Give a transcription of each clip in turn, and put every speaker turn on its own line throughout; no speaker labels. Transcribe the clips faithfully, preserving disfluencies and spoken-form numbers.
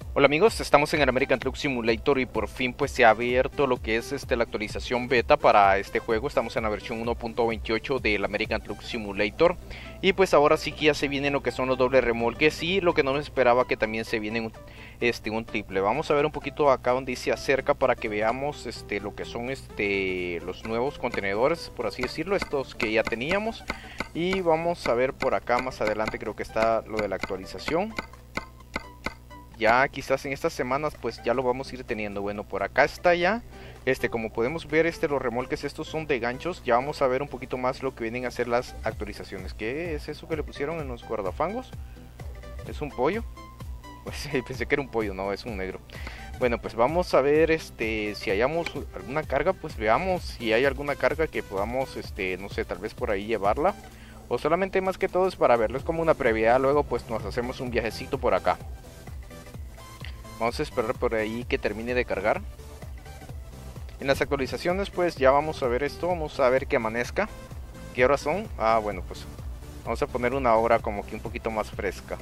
Hola amigos, estamos en el American Truck Simulator y por fin pues se ha abierto lo que es este, la actualización beta para este juego. Estamos en la versión uno punto veintiocho del American Truck Simulator y pues ahora sí que ya se vienen lo que son los dobles remolques y lo que no me esperaba que también se viene un, este, un triple. Vamos a ver un poquito acá donde dice acerca para que veamos este, lo que son este, los nuevos contenedores, por así decirlo, estos que ya teníamos. Y vamos a ver por acá más adelante, creo que está lo de la actualización. Ya quizás en estas semanas pues ya lo vamos a ir teniendo. Bueno, por acá está ya. Este, como podemos ver, este, los remolques estos son de ganchos. Ya vamos a ver un poquito más lo que vienen a ser las actualizaciones. ¿Qué es eso que le pusieron en los guardafangos? ¿Es un pollo? Pues pensé que era un pollo, no, es un negro. Bueno, pues vamos a ver este, si hayamos alguna carga, pues veamos si hay alguna carga que podamos, este, no sé, tal vez por ahí llevarla. O solamente más que todo es para verlo, es como una previa. Luego pues nos hacemos un viajecito por acá. Vamos a esperar por ahí que termine de cargar. En las actualizaciones pues ya vamos a ver esto. Vamos a ver que amanezca. ¿Qué horas son? Ah, bueno, pues vamos a poner una hora como que un poquito más fresca.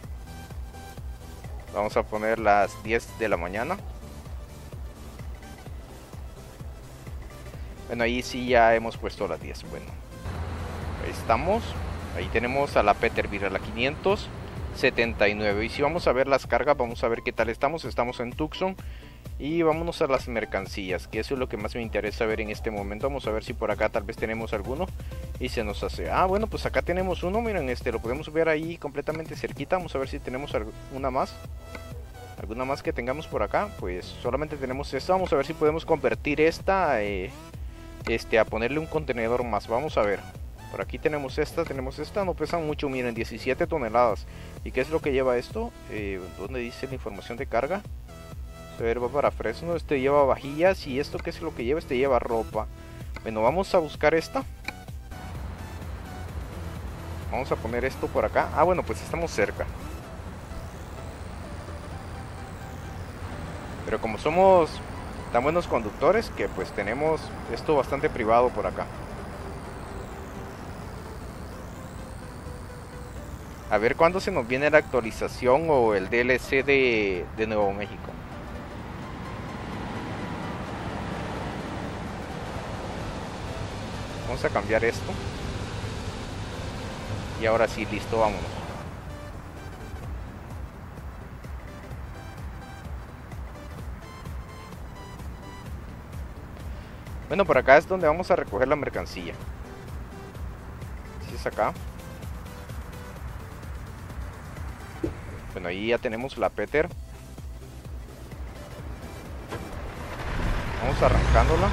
Vamos a poner las diez de la mañana. Bueno, ahí sí ya hemos puesto las diez. Bueno, ahí estamos. Ahí tenemos a la Peterbilt, a la quinientos setenta y nueve. Y si vamos a ver las cargas, vamos a ver qué tal estamos. Estamos en Tucson. Y vámonos a las mercancías, que eso es lo que más me interesa ver en este momento. Vamos a ver si por acá tal vez tenemos alguno. Y se nos hace. Ah, bueno, pues acá tenemos uno. Miren, este lo podemos ver ahí completamente cerquita. Vamos a ver si tenemos alguna más. Alguna más que tengamos por acá. Pues solamente tenemos esta. Vamos a ver si podemos convertir esta eh, este, a ponerle un contenedor más. Vamos a ver. Por aquí tenemos esta, tenemos esta, no pesan mucho, miren, diecisiete toneladas. ¿Y qué es lo que lleva esto? Eh, ¿Dónde dice la información de carga? A ver, va para Fresno, este lleva vajillas. ¿Y esto qué es lo que lleva? Este lleva ropa. Bueno, vamos a buscar esta. Vamos a poner esto por acá. Ah, bueno, pues estamos cerca. Pero como somos tan buenos conductores que pues tenemos esto bastante privado por acá. A ver cuándo se nos viene la actualización o el D L C de, de Nuevo México. Vamos a cambiar esto. Y ahora sí, listo, vámonos. Bueno, por acá es donde vamos a recoger la mercancía. Si es acá. Bueno, ahí ya tenemos la Peter. Vamos arrancándola.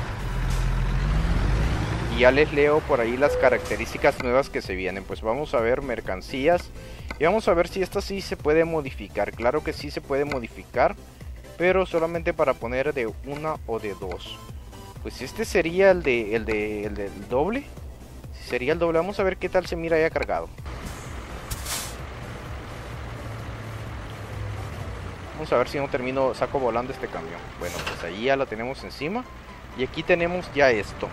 Y ya les leo por ahí las características nuevas que se vienen. Pues vamos a ver mercancías. Y vamos a ver si esta sí se puede modificar. Claro que sí se puede modificar. Pero solamente para poner de una o de dos. Pues este sería el de el de el del doble. Si sería el doble. Vamos a ver qué tal se mira ya cargado. Vamos a ver si no termino, saco volando este camión. Bueno, pues ahí ya la tenemos encima. Y aquí tenemos ya esto.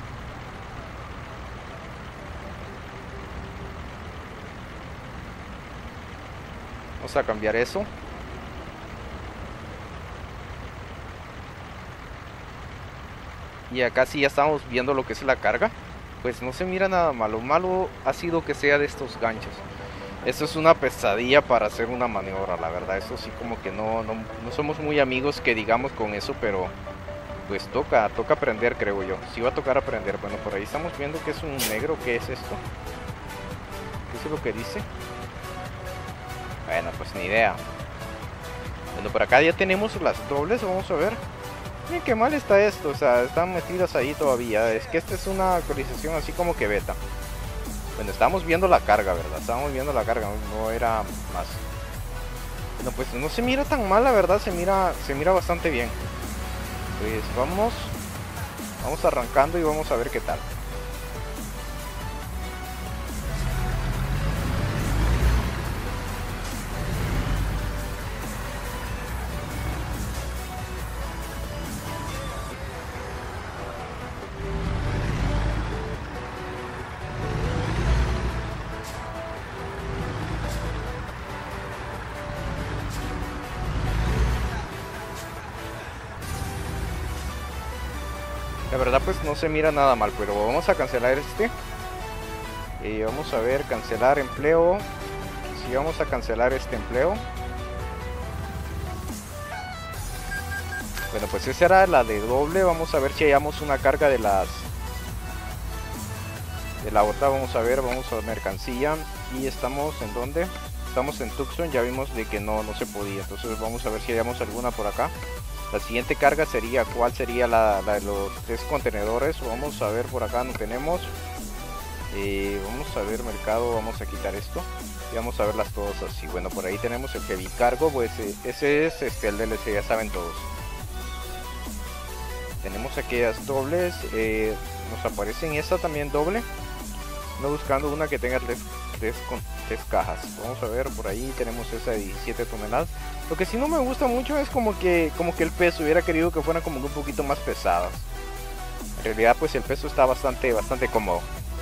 Vamos a cambiar eso. Y acá sí ya estamos viendo lo que es la carga. Pues no se mira nada malo. Malo ha sido que sea de estos ganchos. Esto es una pesadilla para hacer una maniobra, la verdad. Eso sí como que no, no, no somos muy amigos que digamos con eso, pero pues toca, toca aprender, creo yo. Sí va a tocar aprender. Bueno, por ahí estamos viendo que es un negro. ¿Qué es esto? ¿Qué es lo que dice? Bueno, pues ni idea. Bueno, por acá ya tenemos las dobles, vamos a ver. Miren qué mal está esto, o sea, están metidas ahí todavía. Es que esta es una actualización así como que beta. Bueno, estábamos viendo la carga, ¿verdad? Estábamos viendo la carga, no era más. Bueno, pues no se mira tan mal, la verdad, se mira, se mira bastante bien. Pues vamos, vamos arrancando y vamos a ver qué tal. La verdad pues no se mira nada mal, pero vamos a cancelar este. Y vamos a ver, cancelar empleo. Si sí, vamos a cancelar este empleo. Bueno, pues esa era la de doble. Vamos a ver si hallamos una carga de las de la otra. Vamos a ver, vamos a mercancía. Y estamos en donde estamos en Tucson. Ya vimos de que no, no se podía. Entonces vamos a ver si hallamos alguna por acá. La siguiente carga sería, ¿cuál sería la, la de los tres contenedores? Vamos a ver, por acá no tenemos. Eh, vamos a ver mercado, vamos a quitar esto y vamos a verlas todas así. Bueno, por ahí tenemos el heavy cargo, pues eh, ese es este, el D L C, ya saben todos. Tenemos aquellas dobles, eh, nos aparecen esta también doble. No buscando una que tenga tres, tres, con, tres cajas. Vamos a ver, por ahí tenemos esa de diecisiete toneladas. Lo que sí no me gusta mucho es como que, como que el peso, hubiera querido que fueran como un poquito más pesadas. En realidad pues el peso está bastante, bastante cómodo.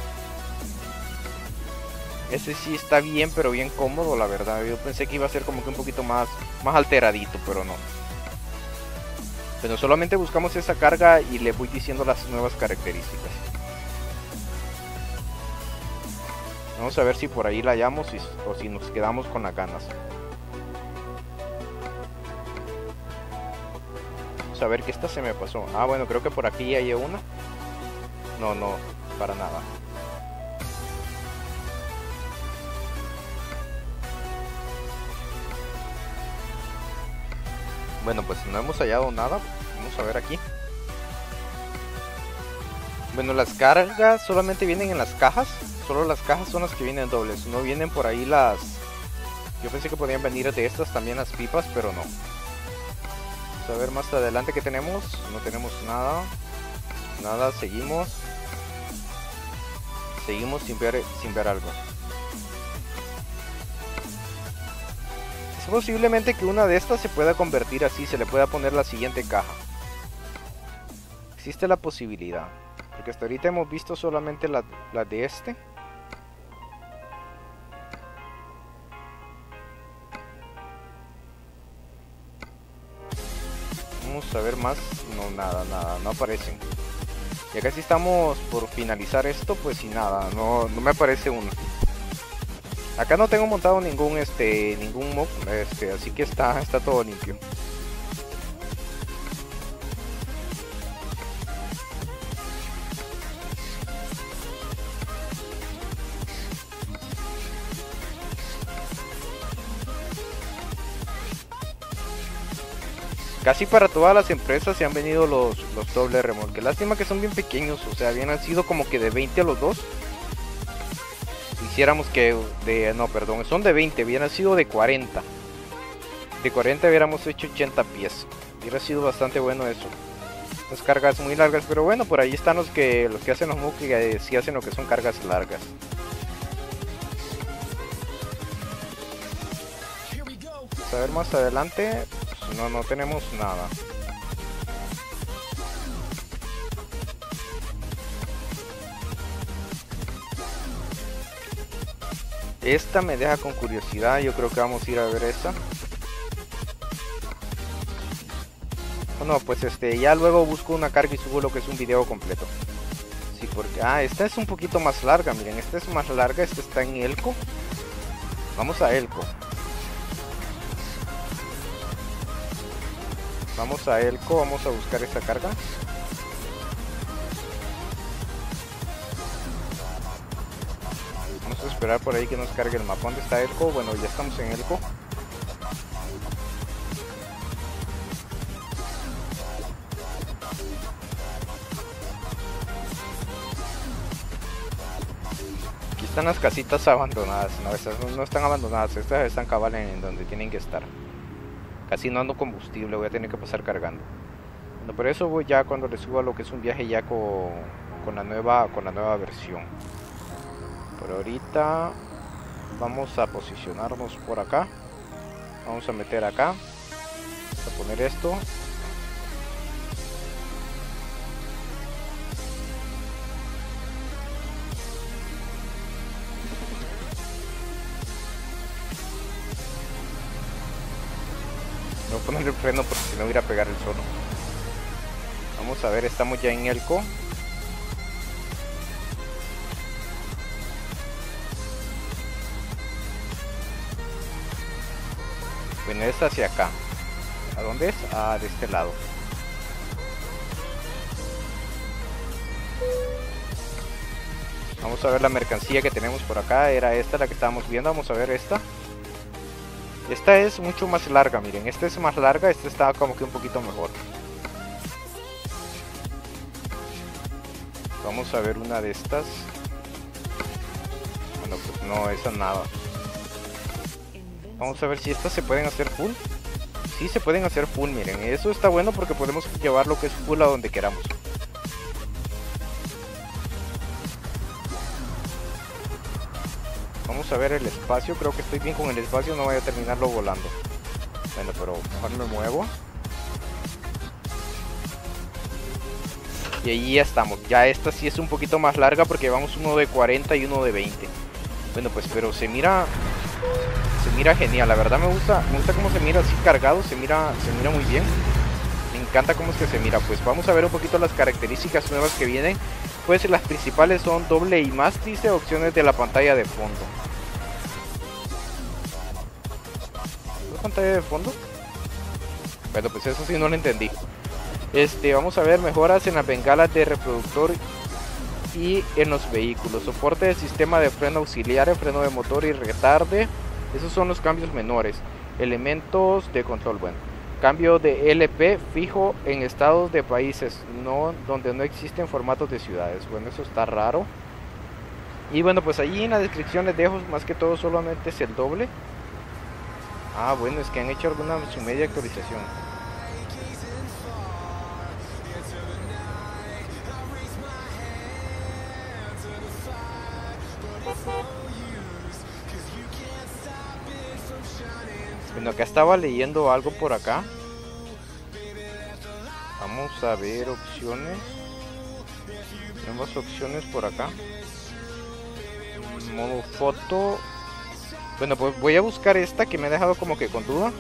Ese sí está bien, pero bien cómodo, la verdad. Yo pensé que iba a ser como que un poquito más, más alteradito, pero no. Pero solamente buscamos esa carga y le voy diciendo las nuevas características. Vamos a ver si por ahí la hallamos y, o si nos quedamos con las ganas. Vamos a ver que esta se me pasó. Ah, bueno, creo que por aquí hay una. No, no, para nada. Bueno, pues no hemos hallado nada. Vamos a ver aquí. Bueno, las cargas solamente vienen en las cajas. Solo las cajas son las que vienen dobles. No vienen por ahí las... Yo pensé que podían venir de estas también las pipas, pero no. Vamos a ver más adelante que tenemos. No tenemos nada. Nada, seguimos. Seguimos sin ver, sin ver algo. Es posiblemente que una de estas se pueda convertir así, se le pueda poner la siguiente caja. Existe la posibilidad. Porque hasta ahorita hemos visto solamente la, la de este. Vamos a ver más. No, nada, nada, no aparecen. Ya casi estamos por finalizar esto, pues sin nada, no, no me aparece uno. Acá no tengo montado ningún este ningún mob, este, así que está está todo limpio. Casi para todas las empresas se han venido los, los doble remolque. Lástima que son bien pequeños, o sea, habían sido como que de veinte a los dos. Hiciéramos que de, no, perdón, son de veinte, hubieran sido de cuarenta. De cuarenta hubiéramos hecho ochenta pies. Hubiera sido bastante bueno eso. Las cargas muy largas, pero bueno, por ahí están los que los que hacen los mods que sí hacen lo que son cargas largas. Vamos a ver más adelante. Pues no, no tenemos nada. Esta me deja con curiosidad, yo creo que vamos a ir a ver esta. Bueno, pues este, ya luego busco una carga y subo lo que es un video completo. Sí, porque, ah, esta es un poquito más larga, miren, esta es más larga, esta está en Elco. Vamos a Elco. Vamos a Elco, vamos a buscar esta carga. Vamos a esperar por ahí que nos cargue el mapa. ¿Dónde está Elco? Bueno, ya estamos en Elco. Aquí están las casitas abandonadas. No, estas no están abandonadas, estas están cabal en donde tienen que estar. Casi no ando combustible, voy a tener que pasar cargando. Bueno, por eso voy ya cuando le suba lo que es un viaje ya con, con la nueva con la nueva versión. Por ahorita vamos a posicionarnos por acá. Vamos a meter acá. Vamos a poner esto. Voy a poner el freno porque si no voy a ir a pegar el solo. Vamos a ver, estamos ya en Elko. Bueno, es hacia acá. ¿A dónde es? Ah, de este lado. Vamos a ver la mercancía que tenemos por acá. Era esta la que estábamos viendo. Vamos a ver esta. Esta es mucho más larga, miren. Esta es más larga, esta está como que un poquito mejor. Vamos a ver una de estas. Bueno, pues no, esa nada. Vamos a ver si estas se pueden hacer full. Sí, se pueden hacer full, miren. Eso está bueno porque podemos llevar lo que es full a donde queramos. Vamos a ver el espacio. Creo que estoy bien con el espacio, no voy a terminarlo volando. Bueno, pero mejor me muevo. Y ahí ya estamos. Ya esta sí es un poquito más larga porque llevamos uno de cuarenta y uno de veinte. Bueno, pues pero se mira... Se mira genial, la verdad me gusta, me gusta cómo se mira así cargado, se mira, se mira muy bien. Me encanta cómo es que se mira. Pues vamos a ver un poquito las características nuevas que vienen. Pues las principales son doble y más, dice, opciones de la pantalla de fondo. ¿La pantalla de fondo? Bueno, pues eso sí no lo entendí. Este, vamos a ver mejoras en las bengalas de reproductor y en los vehículos. Soporte del sistema de freno auxiliar, freno de motor y retarde. Esos son los cambios menores. Elementos de control, bueno. Cambio de L P fijo en estados de países, no donde no existen formatos de ciudades. Bueno, eso está raro. Y bueno, pues allí en la descripción les dejo más que todo solamente es el doble. Ah, bueno, es que han hecho alguna su media actualización. Bueno, acá estaba leyendo algo por acá. Vamos a ver opciones. Tenemos opciones por acá. Modo foto. Bueno, pues voy a buscar esta que me ha dejado como que con duda.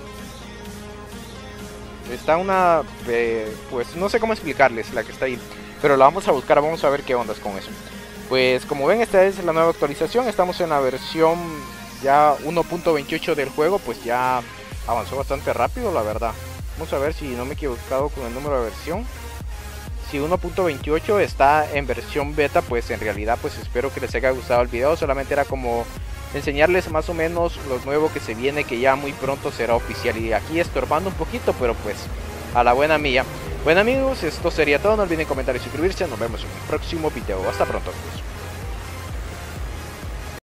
Está una... Eh, pues no sé cómo explicarles la que está ahí. Pero la vamos a buscar, vamos a ver qué ondas con eso. Pues como ven, esta es la nueva actualización. Estamos en la versión... ya uno punto veintiocho del juego, pues ya avanzó bastante rápido, la verdad. Vamos a ver si no me he equivocado con el número de versión. Si uno punto veintiocho está en versión beta, pues en realidad pues espero que les haya gustado el video. Solamente era como enseñarles más o menos lo nuevo que se viene, que ya muy pronto será oficial. Y aquí estorbando un poquito, pero pues a la buena mía. Bueno amigos, esto sería todo. No olviden comentar y suscribirse. Nos vemos en el próximo video. Hasta pronto amigos.